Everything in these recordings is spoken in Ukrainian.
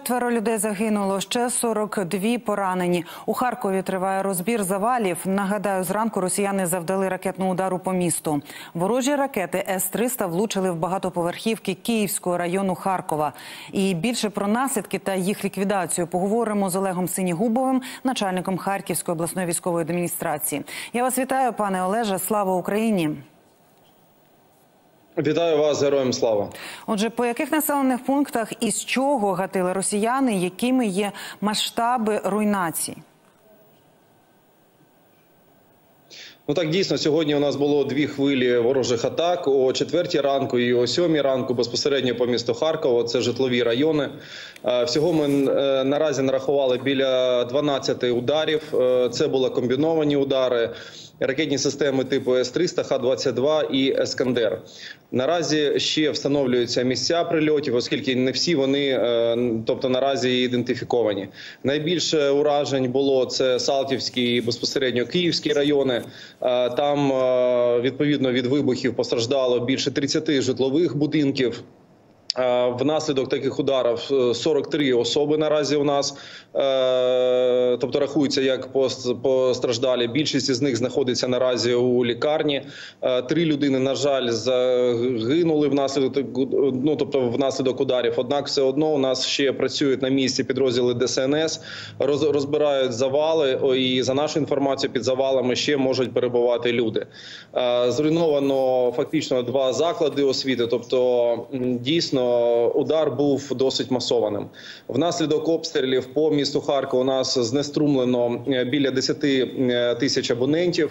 4 людей загинуло, ще 42 поранені. У Харкові триває розбір завалів. Нагадаю, зранку росіяни завдали ракетного удару по місту. Ворожі ракети С-300 влучили в багатоповерхівки Київського району Харкова. І більше про наслідки та їх ліквідацію поговоримо з Олегом Синігубовим, начальником Харківської обласної військової адміністрації. Я вас вітаю, пане Олеже. Слава Україні! Вітаю вас, героям слава. Отже, по яких населених пунктах і з чого гатили росіяни, якими є масштаби руйнацій? Ну так, дійсно, сьогодні у нас було 2 хвилі ворожих атак о 4 ранку і о 7 ранку безпосередньо по місту Харкова. Це житлові райони. Всього ми наразі нарахували біля 12 ударів. Це були комбіновані удари, ракетні системи типу С-300, Х-22 і Ескандер. Наразі ще встановлюються місця прильотів, оскільки не всі вони, тобто наразі ідентифіковані. Найбільше уражень було це Салтівський і безпосередньо Київські райони. Там, відповідно, від вибухів постраждало більше 30 житлових будинків. Внаслідок таких ударів 43 особи наразі у нас, тобто рахуються як постраждалі. Більшість із них знаходиться наразі у лікарні. 3 людини, на жаль, загинули внаслідок ударів. Однак все одно у нас ще працюють на місці підрозділи ДСНС, розбирають завали, і за нашу інформацію під завалами ще можуть перебувати люди. Зруйновано фактично 2 заклади освіти, тобто дійсно удар був досить масованим. Внаслідок обстрілів по місту Харкова у нас знеструмлено біля 10 тисяч абонентів,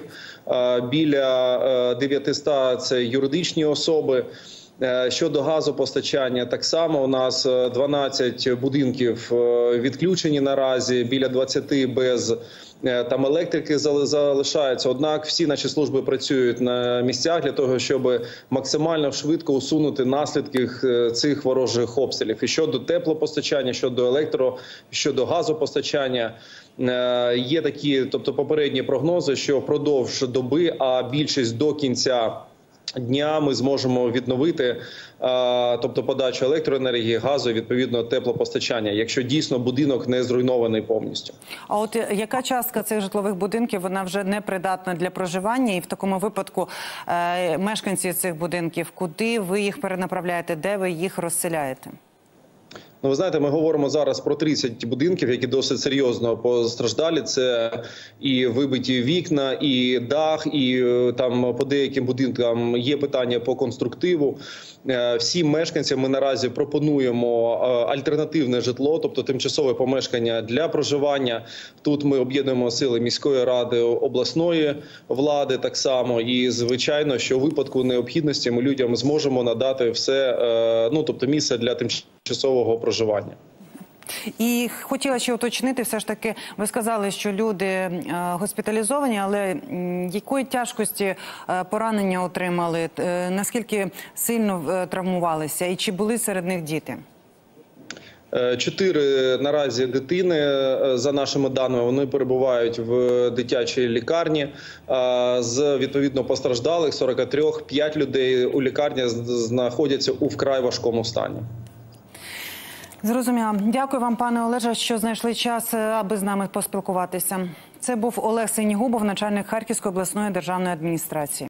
біля 900 – це юридичні особи. Щодо газопостачання, так само у нас 12 будинків відключені наразі, біля 20 без там електрики залишаються. Однак всі наші служби працюють на місцях для того, щоб максимально швидко усунути наслідки цих ворожих обстрілів. І щодо теплопостачання, щодо газопостачання, є такі, тобто попередні прогнози, що впродовж доби, а більшість до кінця дня ми зможемо відновити, тобто подачу електроенергії, газу і відповідно теплопостачання, якщо дійсно будинок не зруйнований повністю. А от яка частка цих житлових будинків, вона вже не придатна для проживання, і в такому випадку мешканці цих будинків, куди ви їх перенаправляєте, де ви їх розселяєте? Ну, ви знаєте, ми говоримо зараз про 30 будинків, які досить серйозно постраждалі. Це і вибиті вікна, і дах, і там по деяким будинкам є питання по конструктиву. Всім мешканцям ми наразі пропонуємо альтернативне житло, тобто тимчасове помешкання для проживання. Тут ми об'єднуємо сили міської ради, обласної влади так само. І, звичайно, що у випадку необхідності ми людям зможемо надати все, тобто місце для тимчасового проживання. І хотіла ще уточнити, все ж таки, ви сказали, що люди госпіталізовані, але якої тяжкості поранення отримали, наскільки сильно травмувалися і чи були серед них діти? 4 наразі дитини, за нашими даними, вони перебувають в дитячій лікарні. З відповідно постраждалих 43, 5 людей у лікарні знаходяться у вкрай важкому стані. Зрозуміло. Дякую вам, пане Олеже, що знайшли час, аби з нами поспілкуватися. Це був Олег Синігубов, начальник Харківської обласної державної адміністрації.